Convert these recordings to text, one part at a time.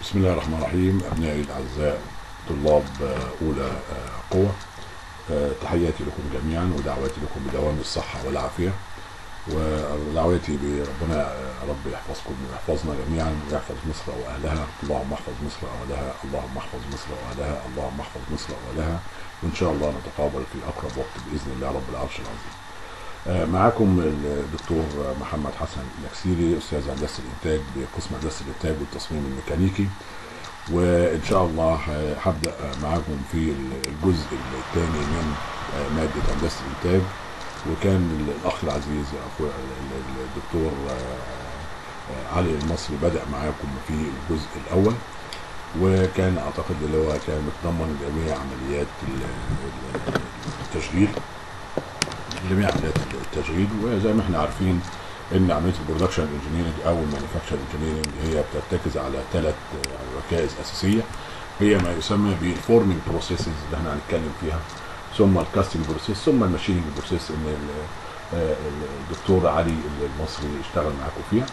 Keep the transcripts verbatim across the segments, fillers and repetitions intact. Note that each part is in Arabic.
بسم الله الرحمن الرحيم. أبنائي الأعزاء طلاب أولى قوة، تحياتي لكم جميعا ودعواتي لكم بدوام الصحة والعافية، ودعواتي بربنا رب يحفظكم ويحفظنا جميعا ويحفظ مصر وأهلها. اللهم احفظ مصر وأهلها، اللهم احفظ مصر وأهلها، اللهم احفظ مصر وأهلها، وإن شاء الله نتقابل في أقرب وقت بإذن الله رب العرش العظيم. معاكم الدكتور محمد حسن الاكسيري، استاذ هندسه الانتاج بقسم هندسه الانتاج والتصميم الميكانيكي، وان شاء الله هبدا معاكم في الجزء الثاني من ماده هندسه الانتاج. وكان الاخ العزيز اخويا الدكتور علي المصري بدا معاكم في الجزء الاول، وكان اعتقد اللي هو كان متضمن جميع عمليات التشغيل جميع عمليات التشغيل. وزي ما احنا عارفين ان عمليه البرودكشن انجينيرنج او المانيفاكتشر انجينيرنج هي بترتكز على ثلاث ركائز اساسيه، هي ما يسمى بالفورمينج بروسيسز اللي احنا هنتكلم فيها، ثم الكاستنج بروسيس، ثم الماشيننج بروسيس ان الدكتور علي المصري اشتغل معاكم فيها.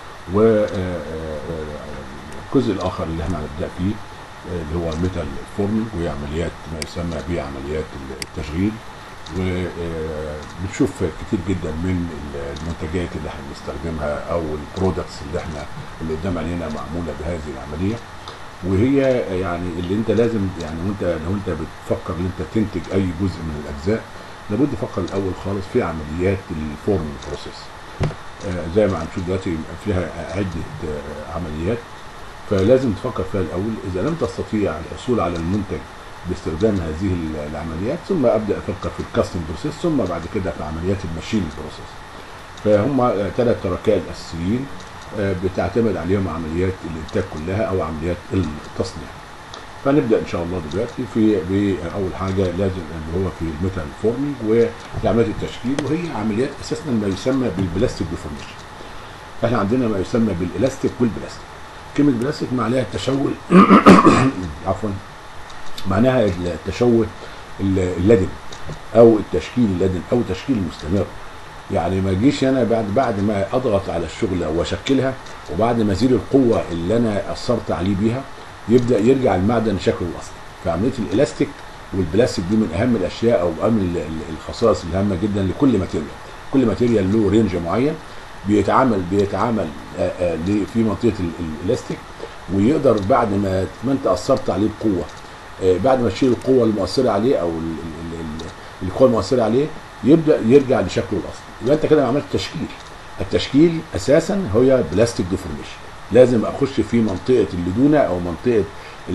والجزء الاخر اللي احنا هنبدا فيه اللي هو الميتال فورمينج، وهي عمليات ما يسمى بعمليات التشغيل. وبنشوف كتير جدا من المنتجات اللي احنا بنستخدمها او البرودكتس اللي احنا اللي قدام عينينا معموله بهذه العمليه، وهي يعني اللي انت لازم يعني وانت لو انت بتفكر ان انت تنتج اي جزء من الاجزاء لابد تفكر الاول خالص في عمليات الفورمينج بروسيس. زي ما هنشوف دلوقتي فيها عده عمليات، فلازم تفكر فيها الاول. اذا لم تستطيع الحصول على المنتج باستخدام هذه العمليات، ثم ابدا افكر في الكاستنج بروسيس، ثم بعد كده في عمليات الماشين بروسيس. فهم ثلاث ركائز اساسيين بتعتمد عليهم عمليات الانتاج كلها او عمليات التصنيع. فنبدا ان شاء الله دلوقتي في باول حاجه لازم اللي هو في الميتال فورمينج وعمليات التشكيل، وهي عمليات اساسا ما يسمى بالبلاستيك ديفورميشن. احنا عندنا ما يسمى بالالاستيك والبلاستيك. كلمه بلاستيك معناها التشوه عفوا معناها التشوه اللدن او التشكيل اللدن او التشكيل المستمر. يعني ما اجيش انا بعد بعد ما اضغط على الشغله واشكلها وبعد ما ازيل القوه اللي انا اثرت عليه بيها يبدا يرجع المعدن شكله الاصلي. فعمليه الالاستيك والبلاستيك دي من اهم الاشياء او اهم الخصائص الهامه جدا لكل ماتيريال. كل ماتيريال له رينج معين بيتعامل بيتعامل في منطقه الالاستيك، ويقدر بعد ما ما انت اثرت عليه بقوه بعد ما تشيل القوه المؤثره عليه او القوه المؤثره عليه يبدا يرجع لشكله الاصلي. يبقى انت كده عملت تشكيل. التشكيل اساسا هي بلاستيك ديفورميشن. لازم اخش في منطقه اللدونه او منطقه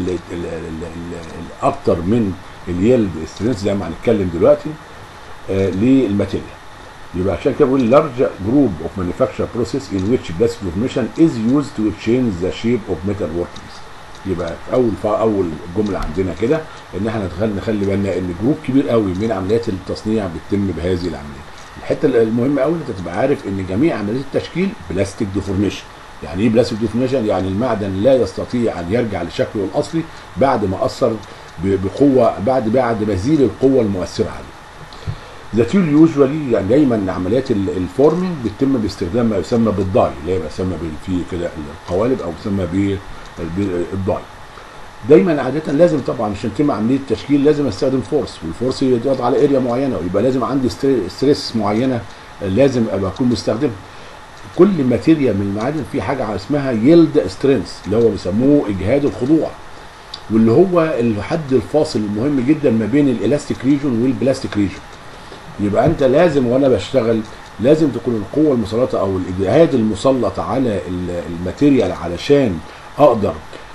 الاكثر من اليلد سترينث زي ما هنتكلم دلوقتي آه للماتيريال. يبقى عشان كده بقول large group of manufacture process in which plastic deformation is used to change the shape of metal workpiece. يبقى اول اول جمله عندنا كده ان احنا نخلي بالنا ان جروب كبير قوي من عمليات التصنيع بتتم بهذه العمليه. الحته المهمه قوي انت تبقى عارف ان جميع عمليات التشكيل بلاستيك ديفورميشن. يعني ايه بلاستيك ديفورميشن؟ يعني المعدن لا يستطيع ان يرجع لشكله الاصلي بعد ما اثر بقوه بعد بعد ما زيل القوه المؤثره عليه. ذات يوجوالي يعني دايما عمليات الفورمينج بتتم باستخدام ما يسمى بالداي، اللي هي بيسمى في كده القوالب او بيسمى بالداي. دايما عاده لازم طبعا عشان تتم عمليه التشكيل لازم استخدم فورس، والفورس يضغط على اريا معينه، ويبقى لازم عندي ستريس معينه لازم ابقى اكون مستخدمها. كل ماتيريال من المعادن في حاجه اسمها يلد سترينث اللي هو بيسموه اجهاد الخضوع، واللي هو الحد الفاصل المهم جدا ما بين الالاستيك ريجون والبلاستيك ريجون. يبقى انت لازم وانا بشتغل لازم تكون القوه المسلطه او الاجهاد المسلط على الماتيريال علشان اقدر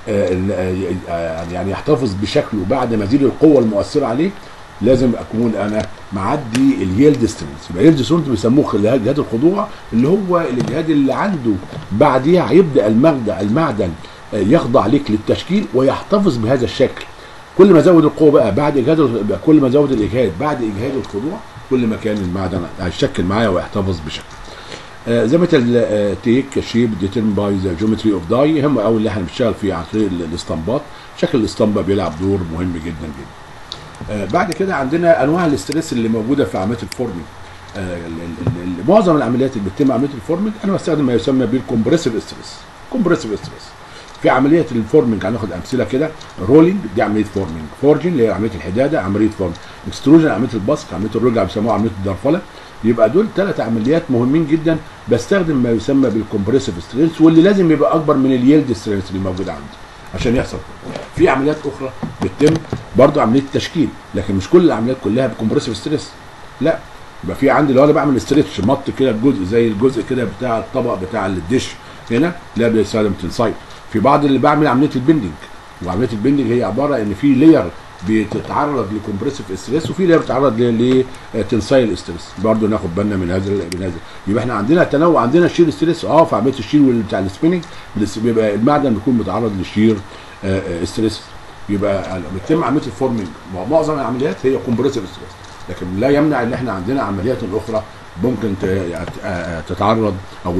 يعني يحتفظ بشكله بعد ما ازيل القوه المؤثره عليه. لازم اكون انا معدي اليلد سترينث. يبقى اليلد سترينث بيسموه اجهاد الخضوع، اللي هو الاجهاد اللي عنده بعديها هيبدا المعدن المعدن يخضع لك للتشكيل ويحتفظ بهذا الشكل. كل ما زود القوه بقى بعد اجهاد كل ما زود الاجهاد بعد اجهاد الخضوع كل ما كان المعدن هيشكل معايا ويحتفظ بشكل. آه زي ما تيك شيب ديترمين باي ذا جيومتري اوف داي، هم اول اللي احنا بنشتغل فيه عن طريق الاسطمبات. شكل الاسطمبه بيلعب دور مهم جدا جدا. آه بعد كده عندنا انواع الاستريس اللي موجوده في عمليات الفورمينج. آه معظم العمليات اللي بتتم عمليه الفورمينج انا بستخدم ما يسمى بالكمبريسيف ستريس. كومبريسيف ستريس في عمليه الفورمنج هناخد امثله كده. رولينج دي عمليه فورمنج، فورجن اللي هي عمليه الحداده عمليه فورمنج، اكستروجن عمليه البسط، عمليه الرجع بيسموها عمليه الدرفله. يبقى دول ثلاث عمليات مهمين جدا بستخدم ما يسمى بالكمبريسيف سترينث، واللي لازم يبقى اكبر من اليلد سترينث اللي موجود عندي عشان يحصل. في عمليات اخرى بتتم برضو عمليه التشكيل، لكن مش كل العمليات كلها بكمبريسيف ستريس، لا. يبقى في عندي لو انا بعمل ستريتش مط كده الجزء زي الجزء كده بتاع الطبق بتاع الدش هنا، لا بيستخدم تنسايل. في بعض اللي بعمل عمليه البندنج، وعمليه البندنج هي عباره ان في لير بتتعرض لكمبريسيف ستريس وفي لير بتتعرض لتنسايل ستريس، برضه ناخد بالنا من هذا من هذا. يبقى احنا عندنا تنوع، عندنا الشير ستريس اه في عمليه الشير بتاع السبيننج بيبقى المعدن بيكون متعرض للشير ستريس. يبقى بتتم عمليه الفورمنج معظم العمليات هي كومبريسيف ستريس، لكن لا يمنع ان احنا عندنا عمليات اخرى ممكن تتعرض او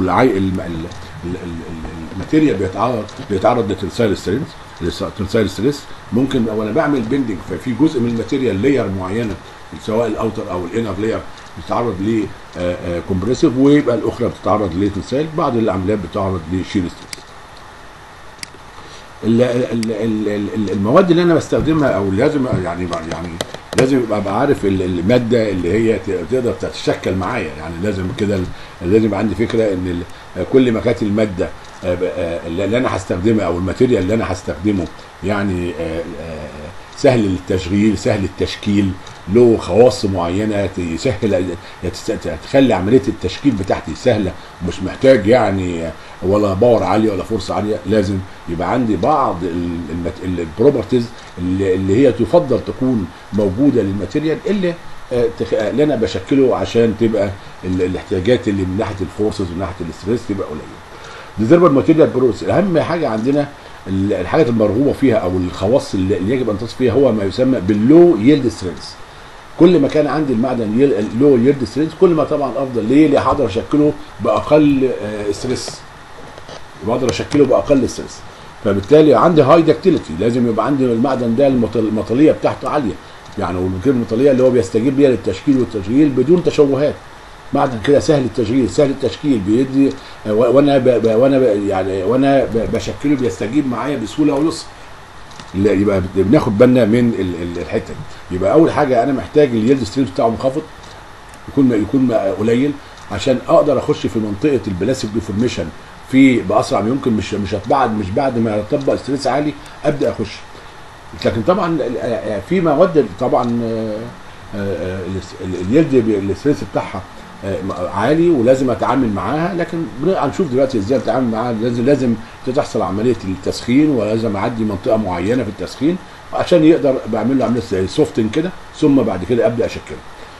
الماتيريال بيتعرض بيتعرض لتنسايل ستريس تنسايل ستريس ممكن. وانا بعمل بيندنج ففي جزء من الماتيريال لاير معينه سواء الاوتر او الانر لاير بتتعرض ل كومبريسيف، ويبقى الاخرى بتتعرض لتنسايل. بعض العمليات بتتعرض لشير ستريس. المواد اللي انا بستخدمها او لازم يعني يعني لازم ابقى عارف الماده اللي هي تقدر تتشكل معايا، يعني لازم كده لازم يبقى عندي فكره ان كل ما كانت الماده اللي انا هستخدمها او الماتيريال اللي انا هستخدمه يعني سهل التشغيل سهل التشكيل، له خواص معينه تسهل تخلي عمليه التشكيل بتاعتي سهله ومش محتاج يعني ولا باور عاليه ولا فورس عاليه. لازم يبقى عندي بعض البروبرتيز اللي, اللي هي تفضل تكون موجوده للماتيريال اللي اللي انا بشكله عشان تبقى الاحتياجات اللي من ناحيه الفورسز ومن ناحيه الاستريس تبقى قليله. ديزيربل ماتيريال بروسيس اهم حاجه عندنا الحاجات المرغوبه فيها او الخواص اللي يجب ان تصف فيها هو ما يسمى باللو يلد سترينث. كل ما كان عندي المعدن لو يلد سترينث كل ما طبعا افضل. ليه؟ ليه هقدر اشكله باقل ستريس، بقدر اشكله باقل ستريس. فبالتالي عندي هاي داكتيليتي، لازم يبقى عندي المعدن ده المطاليه بتاعته عاليه، يعني والكلمه المطاليه اللي هو بيستجيب ليها للتشكيل والتشغيل بدون تشوهات. معدن كده سهل التشغيل سهل التشكيل بيدي وانا ب... وانا ب... يعني وانا ب... بشكله بيستجيب معايا بسهوله ويسر. يبقى بناخد بالنا من الحته دي. يبقى اول حاجه انا محتاج اليلد سترينث بتاعه منخفض، يكون يكون قليل عشان اقدر اخش في منطقه البلاستيك ديفورميشن في باسرع ما يمكن. مش مش بعد مش بعد ما اطبق ستريس عالي ابدا اخش. لكن طبعا في مواد طبعا اليلد الستريس بتاعها عالي ولازم اتعامل معاها، لكن هنشوف دلوقتي ازاي اتعامل معاها. لازم لازم تحصل عمليه التسخين ولازم اعدي منطقه معينه في التسخين عشان يقدر بعمل له عمليه زي سوفتنج كده ثم بعد كده ابدا اشكله.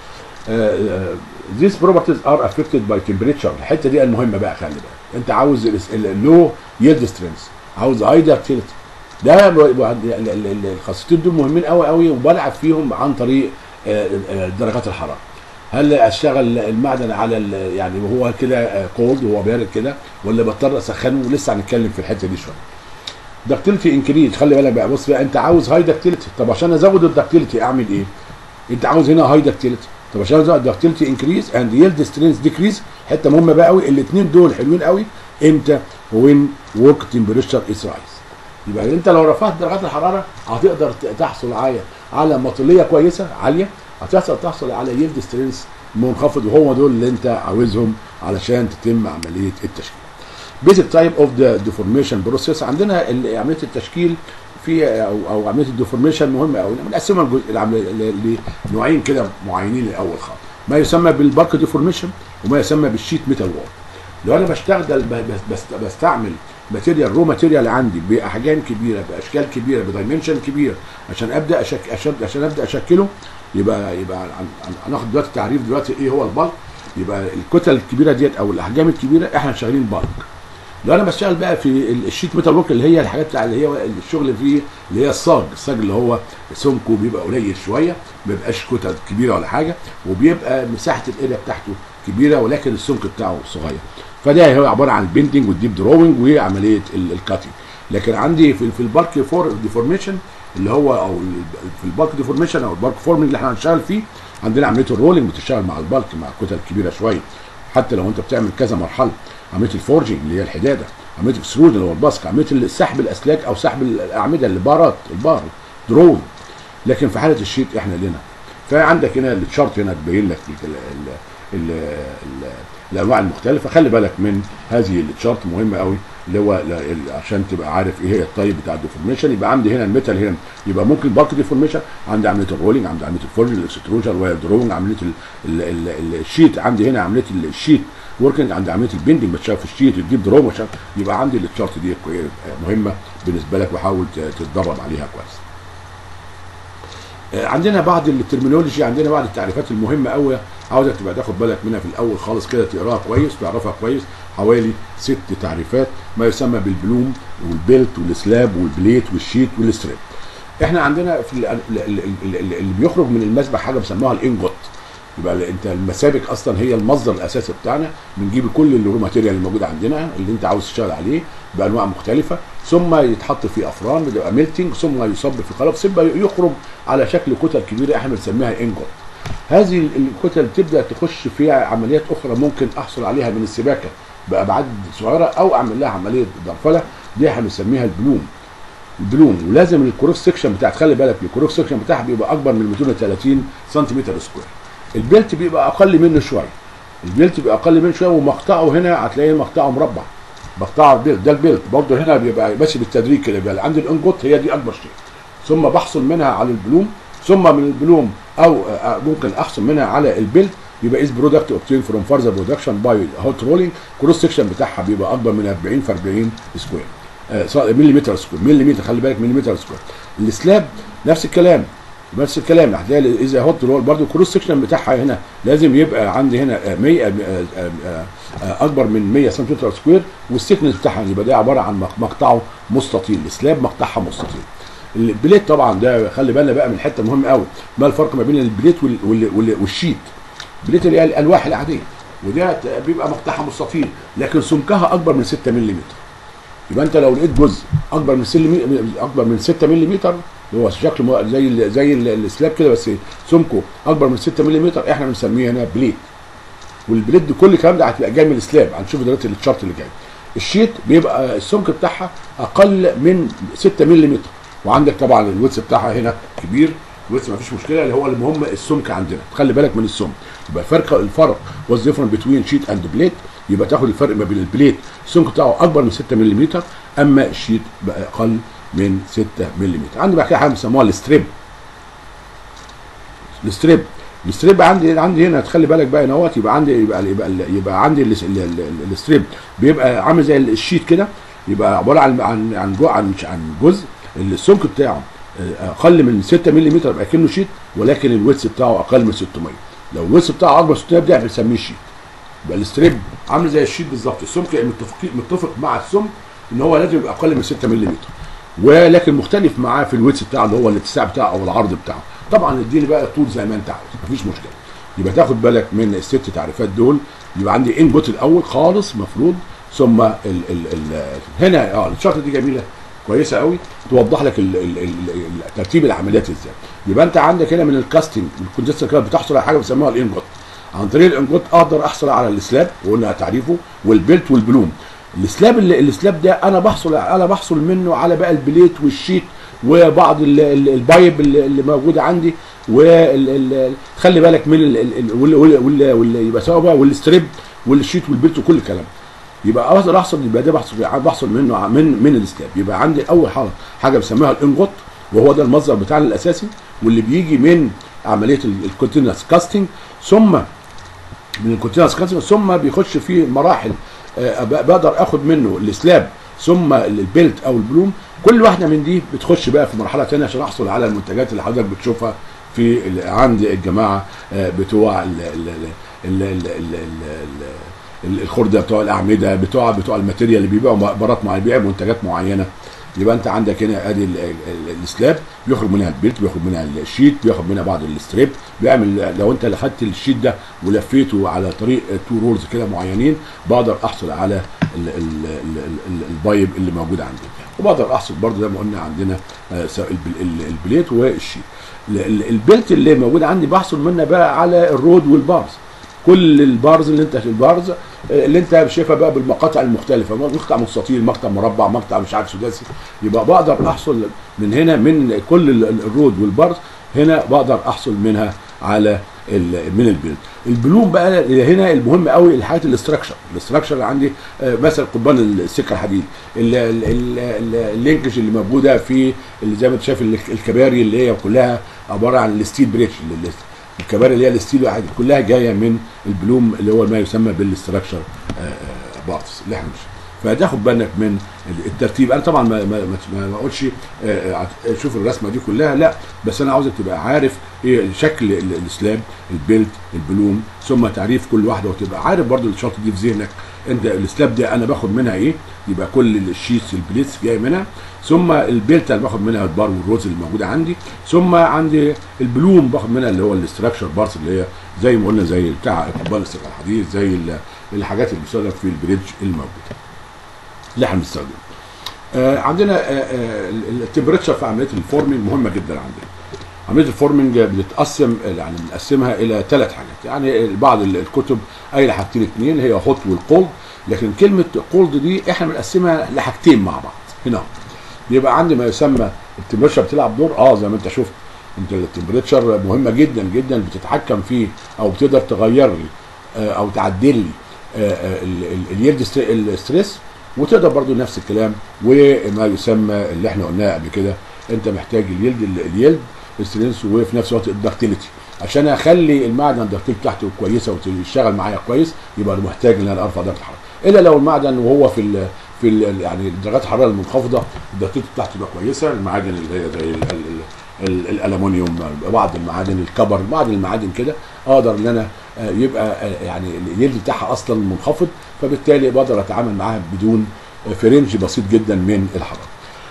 these properties are affected by temperature. الحته دي المهمه بقى، خلي بالك انت عاوز اللو يلد سترينث، عاوز هاي داكتيليتي، ده الخاصيتين دول مهمين قوي قوي وبلعب فيهم عن طريق درجات الحراره. هل اشتغل المعدن على يعني وهو كده كولد وهو بارد كده ولا بضطر اسخنه؟ ولسه هنتكلم في الحته دي شويه. داكتيليتي انكريز، خلي بالك بقى، بص بقى انت عاوز هاي داكتيليتي، طب عشان ازود الداكتيليتي اعمل ايه؟ انت عاوز هنا هاي داكتيليتي، طب عشان ازود الداكتيليتي انكريز اند يلد سترينث ديكريز. حته مهمه بقى قوي، الاثنين دول حلوين قوي امتى؟ وين ورك تمبريتشر از رايز. يبقى انت لو رفعت درجات الحراره هتقدر تحصل على على مطليه كويسه عاليه، هتحصل تحصل على يلد سترينث منخفض، وهو دول اللي انت عاوزهم علشان تتم عمليه التشكيل. بيزك تايب اوف ذا ديفورميشن بروسيس. عندنا عمليه التشكيل في او او عمليه الديفورميشن مهمه قوي، بنقسمها لنوعين كده معينين. الاول خالص ما يسمى بالبارك ديفورميشن وما يسمى بالشيت ميتال وول. لو انا بشتغل بستعمل ماتيريال رو ماتيريال عندي باحجام كبيره باشكال كبيره بدايمنشن كبير عشان ابدا أشك... عشان عشان ابدا اشكله، يبقى يبقى هناخد دلوقتي تعريف دلوقتي ايه هو البالك. يبقى الكتل الكبيره ديت او الاحجام الكبيره احنا شغالين بالك. لو انا بشتغل بقى في الشيت ميتال ورك اللي هي الحاجات بتاع اللي هي الشغل فيه اللي هي الصاج، الصاج اللي هو سمكه بيبقى قليل شويه، ما بيبقاش كتل كبيره ولا حاجه، وبيبقى مساحه الاريا بتاعته كبيره ولكن السمك بتاعه صغير. فده هو عباره عن البيندنج والديب دروينج وعمليه الكاتنج. لكن عندي في في البالك فور ديفورميشن اللي هو او في البالك ديفورميشن او البالك فورمنج اللي احنا هنشتغل فيه، عندنا عمليه الرولينج بتشتغل مع البالك مع كتل كبيره شويه، حتى لو انت بتعمل كذا مرحله، عمليه الفورجنج اللي هي الحداده، عمليه الاكسترود اللي هو الباسك، عمليه سحب الاسلاك او سحب الاعمده البارات البار درون. لكن في حاله الشيت احنا لنا، فعندك هنا التشارت هنا تبين لك ال ال ال ال الانواع المختلفه. خلي بالك من هذه التشارت مهمه قوي، اللي هو عشان تبقى عارف ايه هي الطيب بتاع الديفورميشن. يبقى عندي هنا الميتال هنا، يبقى ممكن بالك ديفورميشن، عندي عمليه الرولينج، عندي عمليه الفورجنج، الاكستروجن، واير دروينج، عمليه ال ال ال الشيت، عندي هنا عمليه الشيت وركينج، عندي عمليه البندنج بتشاف في الشيت تجيب درو بتشاف. يبقى عندي التشارت دي مهمه بالنسبه لك، وحاول تتدرب عليها كويس. عندنا بعض الترمينولوجي، عندنا بعض التعريفات المهمه قوي عاوزك تبقى تاخد بالك منها في الاول خالص كده، تقراها كويس تعرفها كويس. حوالي ست تعريفات، ما يسمى بالبلوم والبيلت والسلاب والبليت والشيت والستريب. احنا عندنا في اللي بيخرج من المسبح حاجه بيسموها الانجوت. يبقى انت المسابك اصلا هي المصدر الاساسي بتاعنا، بنجيب كل الرو ماتيريال اللي موجود عندنا اللي انت عاوز تشتغل عليه بانواع مختلفه، ثم يتحط في افران بتبقى ميلتنج، ثم يصب في قالب، ثم يخرج على شكل كتل كبيره احنا بنسميها انجوت. هذه الكتل تبدا تخش في عمليات اخرى ممكن احصل عليها من السباكه بابعاد صغيره، او اعمل لها عمليه درفله، دي احنا بنسميها البلوم. البلوم ولازم الكروس سكشن بتاع، خلي بالك الكروس سكشن بتاعها بيبقى اكبر من مئتين وثلاثين سنتيمتر سكوير. البيلت بيبقى اقل منه شويه، البيلت بيبقى اقل منه شويه، ومقطعه هنا هتلاقيه مقطعه مربع، مقطع البيلت ده البيلت برضه هنا بيبقى ماشي بالتدريج كده. بيبقى عندي الانجوت هي دي اكبر شيء، ثم بحصل منها على البلوم، ثم من البلوم او ممكن احصل منها على البيلت. يبقى از برودكت اوبتين فروم فارزر برودكشن باي هوت رولينج. كروس سكشن بتاعها بيبقى اكبر من أربعين في أربعين سكوير آه مليمتر سكوير، مليمتر خلي بالك مليمتر سكوير. السلاب نفس الكلام، نفس الكلام هتلاقي اذا هوت رول برضه الكروس سكشن بتاعها هنا لازم يبقى عندي هنا مية اكبر من مية سنتيمتر سكوير، والسكنس بتاعها يبقى ده عباره عن مقطعه مستطيل، السلاب مقطعها مستطيل. البليت طبعا ده خلي بالنا بقى من حته مهمه قوي، ما الفرق ما بين البليت والشيت؟ البليت اللي هي الالواح العاديه، وده بيبقى مقطعها مستطيل لكن سمكها اكبر من ستة ملم. يبقى انت لو لقيت جزء اكبر من اكبر من ستة ملم، هو شكله زي زي السلاب كده بس سمكه اكبر من ستة ملم، احنا بنسميه هنا بليت. والبليت دي كل الكلام ده هتبقى جاي من السلاب، هنشوف دلوقتي الشارت اللي جاي. الشيت بيبقى السمك بتاعها اقل من ستة ملم، وعندك طبعا الويتس بتاعها هنا كبير، الويتس ما فيش مشكله، اللي هو المهم السمك عندنا، خلي بالك من السمك. يبقى الفرق الفرق واز ديفرنت بتوين شيت اند بليت، يبقى تاخد الفرق ما بين البليت السمك بتاعه اكبر من ستة ملم، اما الشيت بقى اقل من ستة ملم. عندي بقى حاجه بيسموها الستريب. الستريب الستريب عندي عندي هنا تخلي بالك بقى هنا اهوت، يبقى عندي يبقى يبقى, يبقى عندي الستريب بيبقى عامل زي الشيت كده، يبقى عباره عن عن عن عن, عن جزء السمك بتاعه اقل من ستة ملم يبقى كأنه شيت، ولكن الويتس بتاعه اقل من ستمية. لو الويتس بتاعه اكبر من ستمية ده بنسميه شيت. يبقى الستريب عامل زي الشيت بالظبط، السمك متفق متفق مع السمك ان هو لازم يبقى اقل من ستة ملم، ولكن مختلف معاه في الويتس بتاعه اللي هو الاتساع بتاعه او العرض بتاعه. طبعا اديني بقى الطول زي ما انت عاوز مفيش مشكله. يبقى تاخد بالك من الست تعريفات دول. يبقى عندي انبوت الاول خالص مفروض، ثم ال ال ال هنا اه الشرط دي جميله كويسه قوي توضح لك ال ال ال ترتيب العمليات ازاي. يبقى انت عندك هنا من الكاستنج الكونجستر كده بتحصل على حاجه بيسموها الانجوت. عن طريق الانجوت اقدر احصل على السلاب وقلنا تعريفه، والبيلت والبلوم. السلاب اللي السلاب ده انا بحصل انا بحصل منه على بقى البليت والشيت وبعض ال ال البايب اللي موجوده عندي، وخلي بالك من واللي يبقى سوا بقى والستريب والشيت والبيلت وكل الكلام. يبقى اقدر احصل، يبقى ده بحصل بحصل منه من من السلاب. يبقى عندي اول حاجه حاجه بسميها الانجوت، وهو ده المصدر بتاعنا الاساسي واللي بيجي من عمليه الكونتينوس كاستنج، ثم من الكونتينوس كاستنج ثم بيخش في مراحل أه بقدر اخد منه السلاب ثم البيلت او البلوم. كل واحده من دي بتخش بقى في مرحله ثانيه عشان احصل على المنتجات اللي حضرتك بتشوفها في عند الجماعه بتوع ال ال ال ال ال الخرده، بتوع الاعمده، بتوع بتوع الماتيريال اللي بيبيعوا برات معينه، بيبيعوا منتجات معينه. يبقى انت عندك هنا ادي السلاب بيخرج منها البيلت، بيخرج منها الشيت، بياخد منها بعض الستريب، بيعمل لو انت خدت الشيت ده ولفيته على طريق تو رولز كده معينين بقدر احصل على ال ال ال البايب اللي موجود عندي، وبقدر احصل برضه زي ما قلنا عندنا البليت والشيت. البيلت اللي موجود عندي بحصل منها بقى على الرود والبارز. كل البارز اللي انت البارز اللي انت شايفها بقى بالمقاطع المختلفه، مقطع مستطيل، مقطع مربع، مقطع مش عارف سداسي، يبقى بقدر احصل من هنا من كل الرود والبارز هنا بقدر احصل منها على من البيلد. البلوم بقى هنا المهم قوي الحاجات الاستراكشر، الاستراكشر عندي مثلا قضبان السكه الحديد، اللينكج اللي موجوده في اللي زي ما انت شايف الكباري اللي هي كلها عباره عن الستيل بريتش، الكباري اللي هي الستيل كلها جايه من البلوم اللي هو ما يسمى بالاستراكشر بارتس اللي احنا مش فتاخد بالك من الترتيب. انا طبعا ما ما ما اقولش شوف الرسمه دي كلها، لا، بس انا عاوزك تبقى عارف ايه شكل السلاب، البيلت، البلوم، ثم تعريف كل واحده، وتبقى عارف برضو الشرط دي في ذهنك. انت السلاب دي انا باخد منها ايه، يبقى كل الشيتس البليتس جاي منها، ثم البيلت انا باخد منها البار والروز اللي موجوده عندي، ثم عندي البلوم باخد منها اللي هو الاستراكشر بارتس اللي هي زي ما قلنا زي بتاع قضبان السكه الحديد، زي الحاجات اللي بتستخدم في البريدج الموجوده اللي احنا بنستخدمه. آه عندنا آه آه التمبريتشر في عمليه الفورمينج مهمه جدا عندنا. عمليه الفورمينج بتتقسم يعني بنقسمها الى ثلاث حاجات، يعني بعض الكتب قايله حاجتين اثنين هي هوت والكولد، لكن كلمه كولد دي احنا بنقسمها لحاجتين مع بعض. هنا بيبقى عندي ما يسمى التمبريتشر بتلعب دور اه زي ما انت شفت، انت التمبريتشر مهمه جدا جدا بتتحكم فيه او بتقدر تغير لي آه او تعدل لي آه اليلد ستريس، وتقدر برضو نفس الكلام وما يسمى اللي احنا قلناه قبل كده، انت محتاج اليلد اليلد ستريس وفي نفس الوقت الدكتيليتي عشان اخلي المعدن الدكتيليتي بتاعته كويسه ويشتغل معايا كويس، يبقى محتاج ان انا ارفع درجه الحراره. الا لو المعدن وهو في ال في ال يعني درجات الحراره المنخفضه الدكتيليتي بتاعته تبقى كويسه، المعادن اللي هي زي الالومنيوم، بعض المعادن الكبر، بعض المعادن كده اقدر ان انا يبقى يعني اليلد بتاعها اصلا منخفض، فبالتالي بقدر اتعامل معاها بدون في رينج بسيط جدا من الحراره.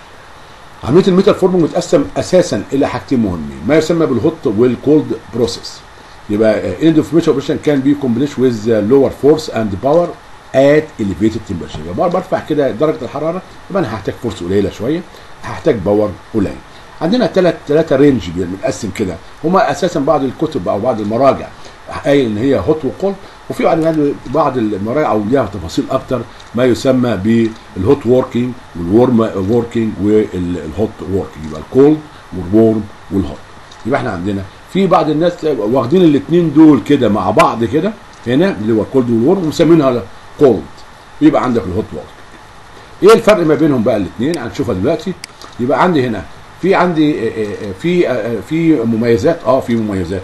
عمليه الميتال فورمينج متقسم اساسا الى حاجتين مهمين، ما يسمى بالهوت والكولد بروسيس. يبقى end of metal operation can be combined with lower force and power at elevated temperature. يبقى برفع كده درجه الحراره، يبقى انا هحتاج فورس قليله شويه، هحتاج باور قليل. عندنا ثلاث ثلاثه رينج بنقسم كده، هما اساسا بعض الكتب او بعض المراجع قايل ان هي هوت وكولد، وفي بعض المراجع او ليها تفاصيل اكتر ما يسمى بالهوت ووركينج والورم ووركينج والهوت ووركينج، يبقى الكولد والورم والهوت. يبقى احنا عندنا في بعض الناس واخدين الاثنين دول كده مع بعض كده هنا اللي هو الكولد والورم ومسمينها كولد، يبقى عندك الهوت ووركينج. ايه الفرق ما بينهم بقى الاثنين هنشوفها دلوقتي. يبقى عندي هنا في عندي في في مميزات اه في مميزات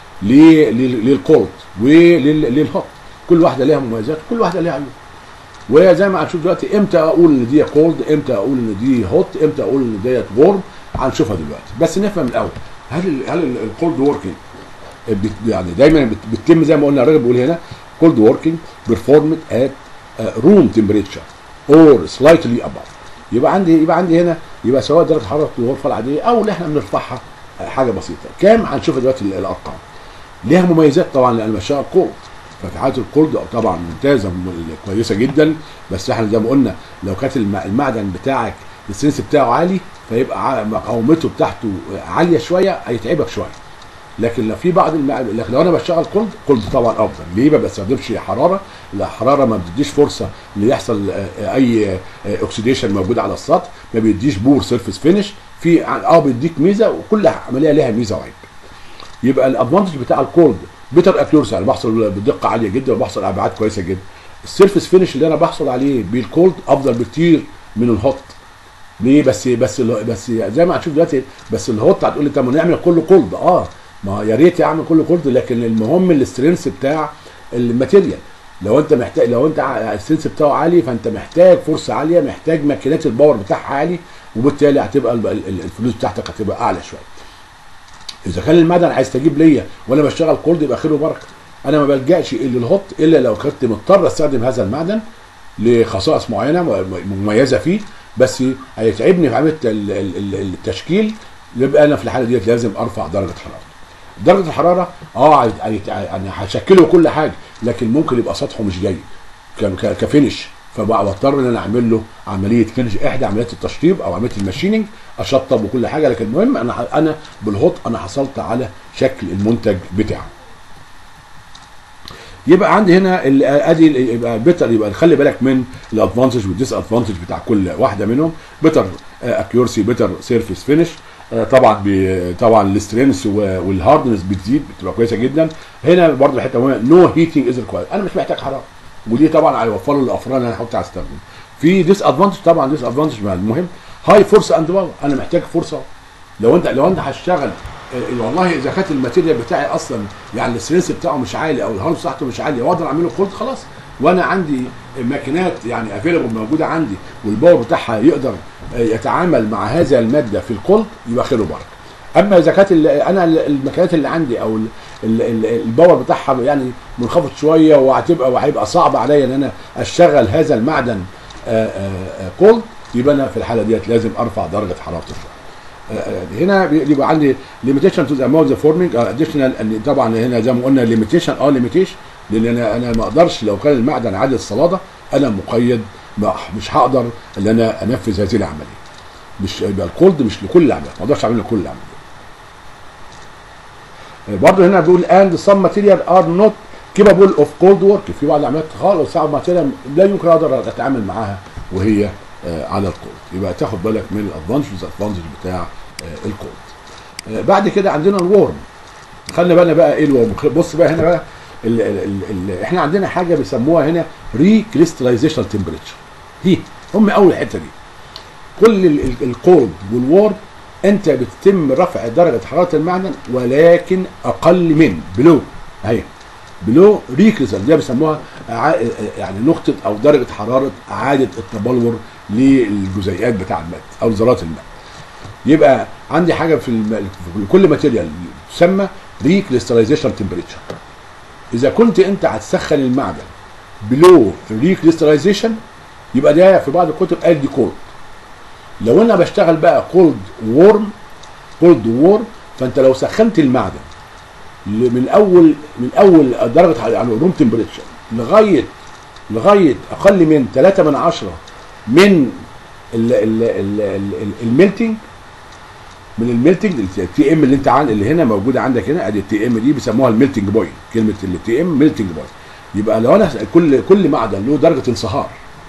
للكولد وللهوت، كل واحده ليها مميزات كل واحده ليها عيوب. وزي ما هنشوف دلوقتي امتى اقول ان دي كولد، امتى اقول ان دي هوت، امتى اقول ان ديت وورم، هنشوفها دلوقتي. بس نفهم الاول هل هل الكولد ووركينج يعني دايما بتتم زي ما قلنا الراجل بيقول هنا كولد ووركينج بيرفورمد ات روم تمبريتشر اور سلايتلي اباف. يبقى عندي يبقى عندي هنا يبقى سواء درجه حراره الغرفه العاديه او اللي احنا بنرفعها حاجه بسيطه. كام هنشوف دلوقتي الارقام. ليها مميزات طبعا لان ماشيه كولد، ففي حاله الكولد طبعا ممتازه كويسه جدا، بس احنا زي ما قلنا لو كانت المعدن بتاعك السنس بتاعه عالي فيبقى مقاومته بتاعته عاليه شويه هيتعبك شويه. لكن لو في بعض المعدن، لكن لو انا بشتغل كولد كولد طبعا افضل. ليه؟ ما بستخدمش حراره، الحراره ما بتديش فرصه اللي يحصل اي اوكسيديشن موجود على السطح، ما بيديش بور سيرفيس فينش، في اه بيديك ميزه وكل عمليه لها ميزه وعيب. يبقى الادفانتج بتاع الكولد بيتر اكيورسي، انا بحصل بدقه عاليه جدا وبحصل ابعاد كويسه جدا. السيرفيس فينش اللي انا بحصل عليه بالكولد افضل بكتير من الهوت. ليه؟ بس بس بس زي ما هتشوف دلوقتي، بس الهوت هتقول لي طب ما نعمل كله كولد، اه ما يا ريت اعمل كله كولد، لكن المهم الاسترنس بتاع الماتيريال. لو انت محتاج لو انت السترنس بتاعه عالي فانت محتاج فرصه عاليه، محتاج ماكينات الباور بتاعها عالي، وبالتالي هتبقى الفلوس بتاعتك هتبقى اعلى شويه. اذا كان المعدن عايز تجيب ليا وانا بشتغل كولد يبقى خير وبركه. انا ما بلجاش الا الهوت الا لو كنت مضطر استخدم هذا المعدن لخصائص معينه مميزه فيه، بس هيتعبني في عمليه التشكيل، يبقى انا في الحاله ديت لازم ارفع درجه حرارته. درجه الحراره اه يعني هشكله كل حاجه، لكن ممكن يبقى سطحه مش جاي كفينش، فبقى بضطر ان انا اعمل له عمليه فينش، احدى عمليات التشطيب او عمليه الماشيننج، اشطب وكل حاجه، لكن المهم انا انا بالهوت انا حصلت على شكل المنتج بتاعه. يبقى عندي هنا ادي يبقى بيتر، يبقى خلي بالك من الادفانتج والديس ادفانتج بتاع كل واحده منهم. بيتر اكيورسي، بيتر سيرفيس فينش، طبعا طبعا السترينث والهاردنس بتزيد، بتبقى كويسه جدا. هنا برضه الحته مهمه، نو هيتنج از ريكوايرد، انا مش محتاج حراره، ودي طبعا هيوفر لي الافران اللي انا هحط على استخدمه. في ديس ادفانتج، طبعا ديس ادفانتج المهم هاي فورس اند باور، انا محتاج فرصه. لو انت لو انت هشتغل والله اذا كانت الماتيريال بتاعي اصلا يعني السترينث بتاعه مش عالي او الهاردنس بتاعته مش عاليه واقدر اعمله كولد، خلاص، وانا عندي ماكينات يعني افيلبل موجوده عندي والباور بتاعها يقدر يتعامل مع هذه الماده في الكولد، يبقى خير وبركه. اما اذا كانت انا الماكينات اللي عندي او الباور بتاعها يعني منخفض شويه وهتبقى وهيبقى صعب عليا ان انا اشتغل هذا المعدن كولد، يبقى انا في الحاله ديت لازم ارفع درجه حرارته شويه. هنا بيبقى عندي ليميتيشن تو ذا اماونت ذا فورمينج اديشنال، طبعا هنا زي ما قلنا ليميتيشن اه ليميتيشن لان انا انا ما اقدرش لو كان المعدن عالي الصلاده انا مقيد، مش هقدر ان انا انفذ هذه العمليه. مش يبقى الكولد مش لكل العمليات، ما اقدرش اعمل لكل العمليات. برضه هنا بيقول اند سم ماتيريال ار نوت كيبابل اوف كولد ورك، في بعض العمليات خالص صعب ماتيريال لا يمكن اقدر اتعامل معاها وهي على الكولد، يبقى تاخد بالك من الادفانتج والادفانتج بتاع الكولد. بعد كده عندنا الورم، خلي بالنا بقى ايه الورم. بص بقى هنا بقى ال ال ال احنا عندنا حاجه بيسموها هنا ري كريستلايزيشن تمبريتشر، هي هم اول حته دي. كل الكولد والورم انت بتتم رفع درجه حراره المعدن ولكن اقل من بلو اهي بلو ريكريزل، دي بيسموها يعني نقطه او درجه حراره اعاده التبلور للجزيئات بتاع الماء او ذرات الماء. يبقى عندي حاجه في, الم... في كل ماتيريال تسمى ريكريستلايزيشن تمبريتشر. اذا كنت انت هتسخن المعدن بلو ريكريستلايزيشن يبقى ده في بعض الكتب قال دي كولد. لو انا بشتغل بقى كولد وورم كولد وورم فانت لو سخنت المعدن من اول من اول درجه يعني روم تمبريتشر لغايه لغايه اقل من ثلاثة من عشرة من الميلتنج، من الميلتنج التي ام اللي انت عن اللي هنا موجوده عندك هنا، ادي التي ام دي بيسموها الميلتنج بوينت، كلمه التي ام ميلتنج بوينت. يبقى لو انا كل كل معدن له درجه انصهار،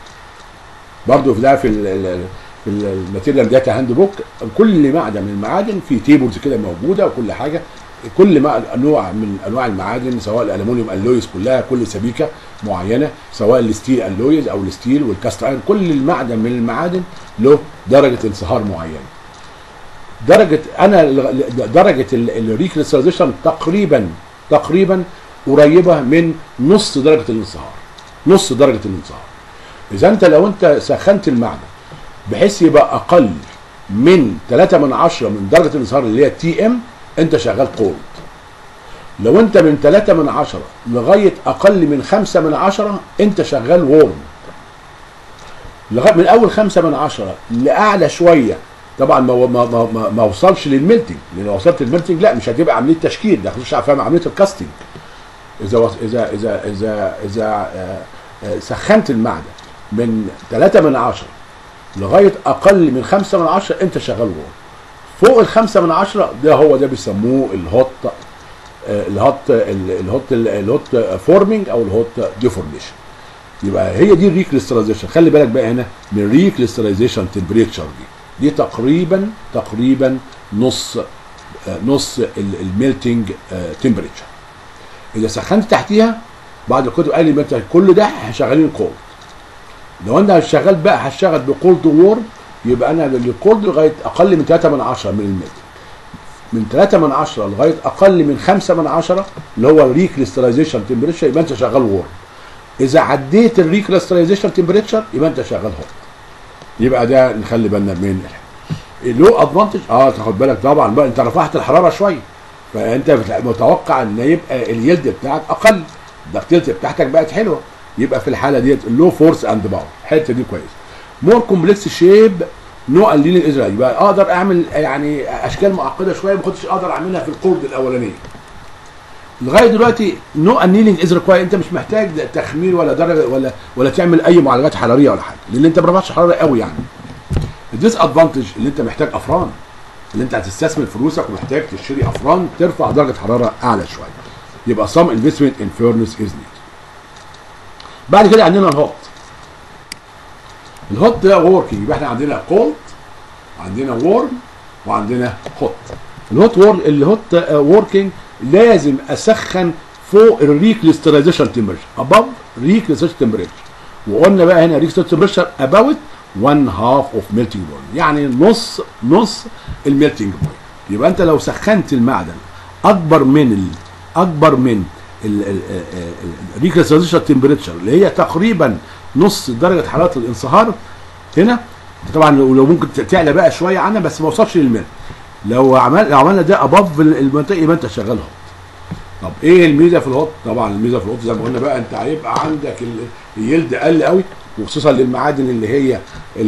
برضه في ده في في الماتيريال داتا هاند بوك، كل معدن من المعادن في تيبلز كده موجوده وكل حاجه، كل نوع من انواع المعادن سواء الالومنيوم الويز كلها كل سبيكه معينه، سواء الستيل الويز او الستيل والكاست ايرون، كل المعدن من المعادن له درجه انصهار معينه. درجه انا درجه الريكريستلايزيشن تقريبا تقريبا قريبه من نص درجه الانصهار، نص درجه الانصهار. اذا انت لو انت سخنت المعدن بحيث يبقى اقل من ثلاثة من عشرة من درجه الانصهار اللي هي تي ام انت شغال كولد. لو انت من ثلاثة من عشرة لغايه اقل من خمسة من عشرة انت شغال وورم. لغايه من اول خمسة من عشرة لاعلى شويه طبعا ما ما ما, ما وصلش للميلتنج، لان لو وصلت للميلتنج لا مش هتبقى عمليه تشكيل، ده هتخش على عمليه الكاستنج. اذا اذا اذا اذا اذا سخنت المعدن من ثلاثة من عشرة لغايه اقل من خمسة من عشرة انت شغال وورم. فوق الخمسة من عشرة ده هو ده بيسموه الهوت الهوت الهوت الهوت فورمينج او الهوت ديفورميشن. يبقى هي دي الريكريستلايزيشن. خلي بالك بقى هنا من الريكريستلايزيشن تمبريتشر دي دي تقريبا تقريبا نص نص الميلتنج تمبريتشر. اذا سخنت تحتيها بعض الكتب قال لي كل ده شغالين كولد. لو انا شغال بقى هشتغل بكولد وورم يبقى انا الكولد لغايه اقل من ثلاثة من عشرة من الميلتنج، من ثلاثة من عشرة لغايه اقل من خمسة من عشرة اللي هو الريكريستلايزيشن تمبريتشر يبقى انت شغال وورم. اذا عديت الريكريستلايزيشن تمبريتشر يبقى انت شغال هوت. يبقى ده نخلي بالنا من له ادفانتج اه تاخد بالك طبعا بقى انت رفعت الحراره شويه فانت متوقع ان يبقى اليلد بتاعك اقل، الدكتيلتي بتاعتك بقت حلوه، يبقى في الحاله ديت لو فورس اند باور الحته دي كويس. مور كومبلكس شيب نوع اللين الازرق، يبقى اقدر اعمل يعني اشكال معقده شويه ما كنتش اقدر اعملها في الكورد الاولانيه. لغايه دلوقتي نو انيلينج از ريكوايرد، انت مش محتاج تخمير ولا درجه ولا ولا تعمل اي معالجات حراريه ولا حاجه لان انت ما رفعتش حراره قوي يعني. الديس ادفانتج اللي انت محتاج افران، اللي انت هتستثمر فلوسك ومحتاج تشتري افران ترفع درجه حراره اعلى شويه. يبقى some investment in furnace is needed. بعد كده عندنا الهوت. الهوت ده وركينج، يبقى احنا عندنا كولد، عندنا وورم، وعندنا هوت. الهوت وور الهوت وركينج لازم اسخن فوق الريكريستاليزيشن تمبريتشر، اباف ريكريستاليزيشن تمبريتشر. وقلنا بقى هنا ريكريستاليزيشن تمبريتشر اباوت واحد هاف اوف ميلتنج بوينت، يعني نص نص الميلتنج بوينت. يبقى انت لو سخنت المعدن اكبر من ال اكبر من الريكريستاليزيشن تمبريتشر اللي هي تقريبا نص درجه حراره الانصهار هنا، طبعا لو ممكن تعلى بقى شويه عنها بس ما وصلش للميل. لو عمل لو عملنا ده اباف المنطقه يبقى انت شغال هوت. طب ايه الميزه في الهوت؟ طبعا الميزه في الهوت زي ما قلنا بقى انت هيبقى عندك اليلد اقل قوي، وخصوصا للمعادن اللي هي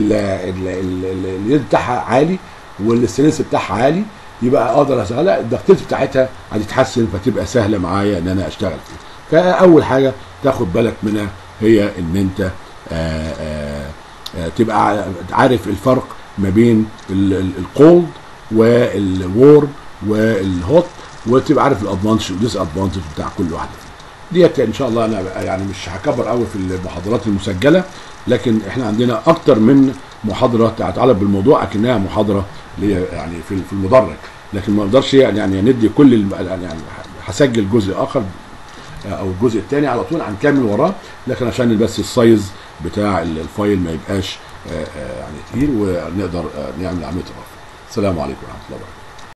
اليلد بتاعها عالي والسترينث بتاعها عالي، يبقى اقدر اشغلها، الدكتيرتي بتاعتها هتتحسن فتبقى سهله معايا ان انا اشتغل فيها. فاول حاجه تاخد بالك منها هي ان انت آآ آآ تبقى عارف الفرق ما بين الكولد والوورم والهوت، وتبقى عارف الادفانتج والديس ادفانتج بتاع كل واحده ديت. ان شاء الله انا يعني مش هكبر قوي في المحاضرات المسجله، لكن احنا عندنا اكتر من محاضره تتعلق بالموضوع اكنها محاضره اللي هي يعني في في المدرج، لكن ما اقدرش يعني يعني ندي كل يعني هسجل جزء اخر او الجزء الثاني على طول هنكمل وراه، لكن عشان بس السايز بتاع الفايل ما يبقاش يعني كتير ونقدر نعمل عمليه رفع. السلام عليكم ورحمه الله وبركاته.